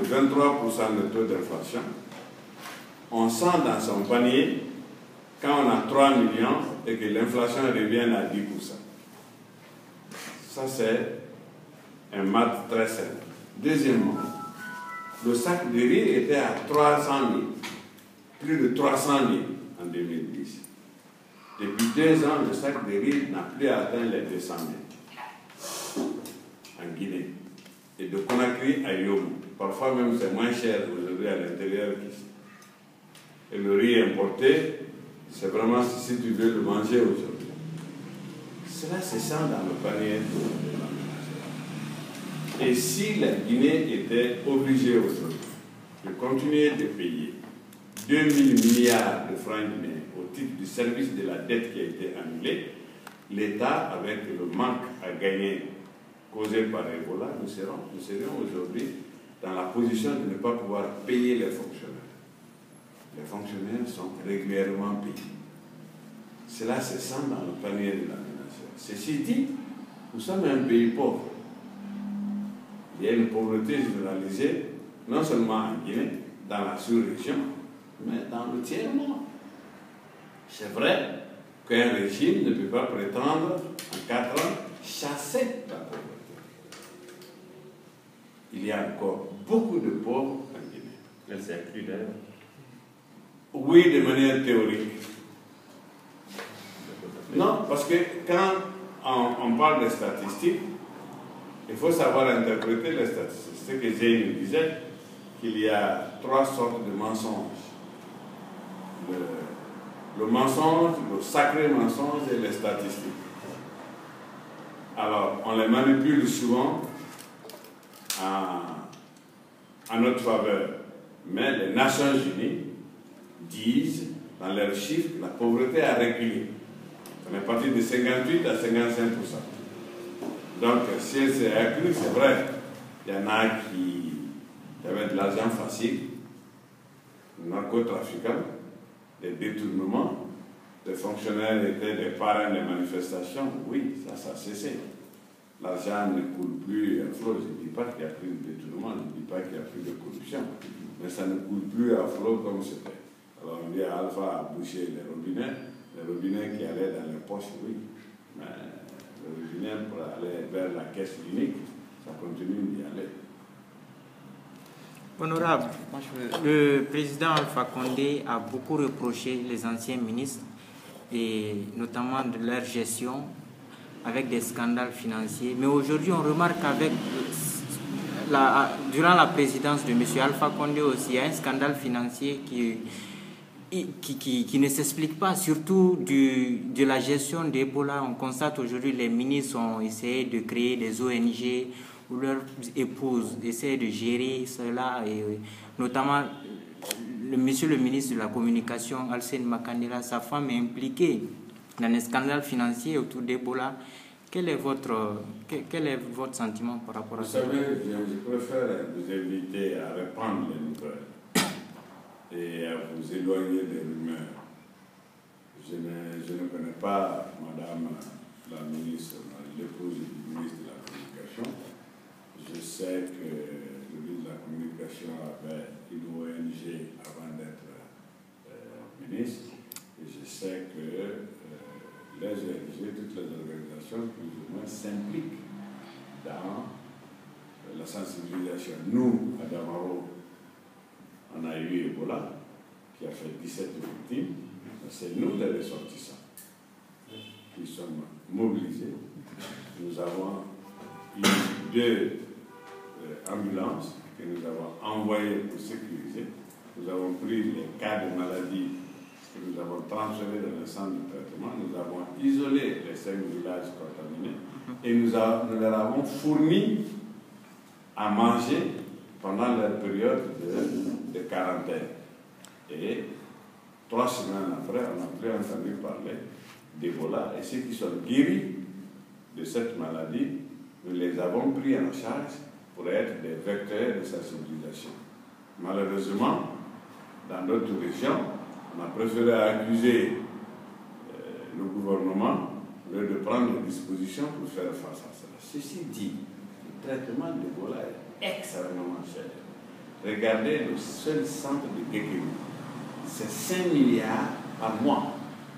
23% de taux d'inflation, on sent dans son panier quand on a 3 millions et que l'inflation revient à 10%. Ça, c'est un maths très simple. Deuxièmement, le sac de riz était à 300 000, plus de 300 000 en 2010. Depuis 2 ans, le sac de riz n'a plus atteint les 200 000 en Guinée. Et de Conakry à Yom. Parfois même c'est moins cher aujourd'hui à l'intérieur qu'ici. Et le riz importé, c'est vraiment si tu veux le manger aujourd'hui. Cela se sent dans le panier de la ménagère. Et si la Guinée était obligée aujourd'hui de continuer de payer 2 000 milliards de francs guinéens au titre du service de la dette qui a été annulée, l'État, avec le manque à gagner causé par Ebola, nous serions aujourd'hui dans la position de ne pas pouvoir payer les fonctionnaires. Les fonctionnaires sont régulièrement payés. Cela se sent dans le panier de la ménagère. Ceci dit, nous sommes un pays pauvre. Il y a une pauvreté généralisée, non seulement en Guinée, dans la sous-région, mais dans le tiers-monde. C'est vrai qu'un régime ne peut pas prétendre, en 4 ans, chasser la pauvreté. Il y a encore beaucoup de pauvres en Guinée. Elle s'est inclue d'ailleurs. Oui, de manière théorique. Non, parce que quand on parle de statistiques, il faut savoir interpréter les statistiques. Ce que Zé nous disait, qu'il y a 3 sortes de mensonges. Le mensonge, le sacré mensonge et les statistiques. Alors, on les manipule souvent en notre faveur. Mais les Nations Unies disent dans leurs chiffres que la pauvreté a reculé. On est parti de 58 à 55%. Donc, si elle s'est accrue, c'est vrai. Il y en a qui avaient de l'argent facile, narcotrafiquants, des détournements, les fonctionnaires étaient des parrains des manifestations. Oui, ça a cessé. L'argent ne coule plus à flot. Je ne dis pas qu'il y a plus de détournement, je ne dis pas qu'il y a plus de corruption, mais ça ne coule plus à flot comme c'était. Alors on dit à Alpha a bouché les robinets qui allaient dans les poches, oui, mais le robinet pour aller vers la caisse unique, ça continue d'y aller. Honorable, le président Alpha Condé a beaucoup reproché les anciens ministres, et notamment de leur gestion, avec des scandales financiers. Mais aujourd'hui, on remarque qu'avec durant la présidence de M. Alpha Condé aussi, il y a un scandale financier qui ne s'explique pas, surtout de la gestion d'Ebola. On constate aujourd'hui les ministres ont essayé de créer des ONG où leurs épouses essaient de gérer cela, et notamment monsieur le ministre de la Communication, Alcine Makandela, sa femme est impliquée dans un scandale financier autour d'Ebola. Quel est votre sentiment par rapport à ça? Vous savez, je préfère vous inviter à répandre les nouvelles et à vous éloigner des rumeurs. Je ne connais pas Madame la ministre, l'épouse du ministre de la Communication. Je sais que le ministre de la Communication avait une ONG avant d'être ministre, et je sais que les ONG, toutes les organisations plus ou moins s'impliquent dans la sensibilisation. Nous, à Damaro, on a eu Ebola, qui a fait 17 victimes. C'est nous les ressortissants qui sommes mobilisés. Nous avons eu 2 ambulances que nous avons envoyées pour sécuriser. Nous avons pris les cas de maladie que nous avons transférés dans le centre de traitement. Nous avons isolé les 5 villages contaminés et nous leur avons fourni à manger pendant leur période de quarantaine. Et 3 semaines après, on n'a plus entendu parler d'Ebola. Et ceux qui sont guéris de cette maladie, nous les avons pris en charge pour être des vecteurs de sensibilisation. Malheureusement, dans d'autres régions, on a préféré accuser le gouvernement au lieu de prendre des dispositions pour faire face à cela. Ceci dit, le traitement d'Ebola est extrêmement cher. Regardez le seul centre de Guékémou. C'est 5 milliards par mois.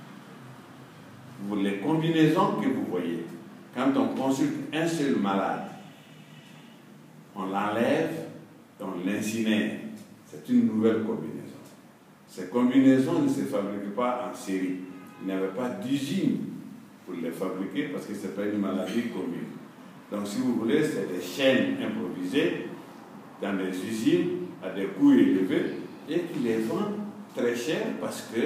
Les combinaisons que vous voyez, quand on consulte un seul malade, on l'enlève, on l'incinère. C'est une nouvelle combinaison. Ces combinaisons ne se fabriquent pas en série. Il n'y avait pas d'usine pour les fabriquer parce que ce n'est pas une maladie commune. Donc si vous voulez, c'est des chaînes improvisées dans des usines à des coûts élevés et qui les vendent très cher parce que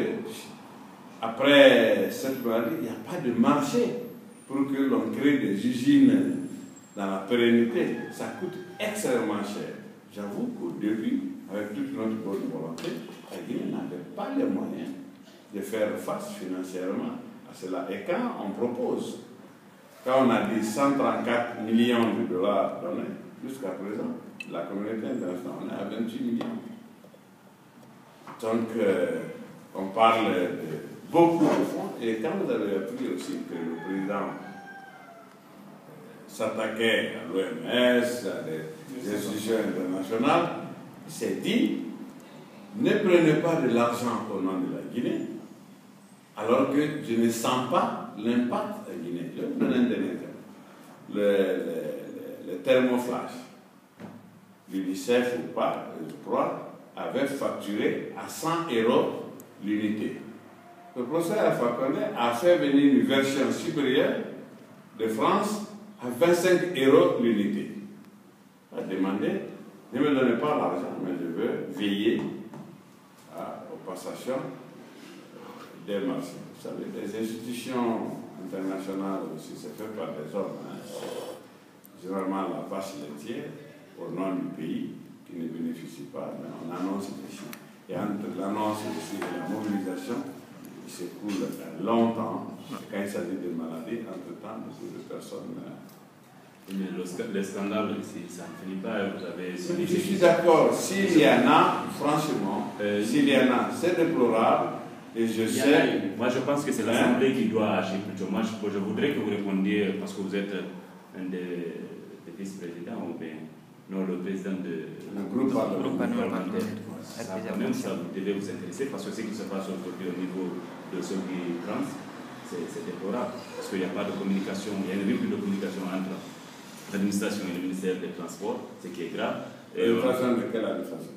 après cette maladie, il n'y a pas de marché pour que l'on crée des usines dans la pérennité. Ça coûte extrêmement cher. J'avoue qu'au début, avec toute notre bonne volonté, la Guinée n'avait pas les moyens de faire face financièrement à cela. Et quand on propose, quand on a dit 134 millions de dollars donnés, jusqu'à présent, la communauté internationale est à 28 millions. Donc, on parle de beaucoup de fonds. Et quand vous avez appris aussi que le président s'attaquait à l'OMS, à des institutions internationales, il s'est dit, ne prenez pas de l'argent au nom de la Guinée, alors que je ne sens pas l'impact à Guinée. Je vais vous donner un dernier terme. Le thermoflash, l'UNICEF ou pas, je crois, avait facturé à 100 € l'unité. Le professeur Alpha Condé a fait venir une version supérieure de France à 25 € l'unité. Il a demandé, ne me donnez pas l'argent, mais je veux veiller aux passations des marchés. Vous savez, les institutions internationales aussi, c'est fait par des hommes. Généralement, la vache laitière, au nom du pays, qui ne bénéficie pas, mais on annonce des chiffres. Et entre l'annonce aussi et la mobilisation, il s'écoule longtemps. Quand il s'agit de maladies, entre-temps, beaucoup de personnes... Mais le scandale, ça ne finit pas. Vous avez... Je suis d'accord. S'il y en a, franchement, s'il y en a, c'est déplorable. Et je sais... Moi, je pense que c'est l'Assemblée qui doit agir plutôt. Moi, je voudrais que vous répondiez, parce que vous êtes un des vice-présidents, ou bien... Non, le président de... Le groupe parlementaire. Ça, quand même, ça vous devez vous intéresser, parce que ce qui se passe aujourd'hui au niveau de ceux qui trans, c'est déplorable. Parce qu'il n'y a pas de communication, il y a une rupture de communication entre l'administration et le ministère des Transports, ce qui est grave. Et de façon de quelle administration?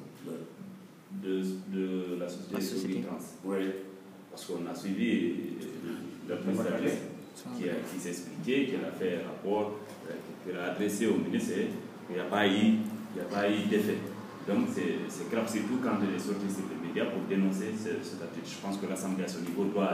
De la société trans. Oui. Parce qu'on a suivi la présidente qui s'expliquait, qu'elle a fait un rapport, qu'elle a adressé au ministère, il n'y a pas eu d'effet. Donc c'est grave, surtout quand elle est sortie sur les médias pour dénoncer cette attitude. Je pense que l'Assemblée à ce niveau doit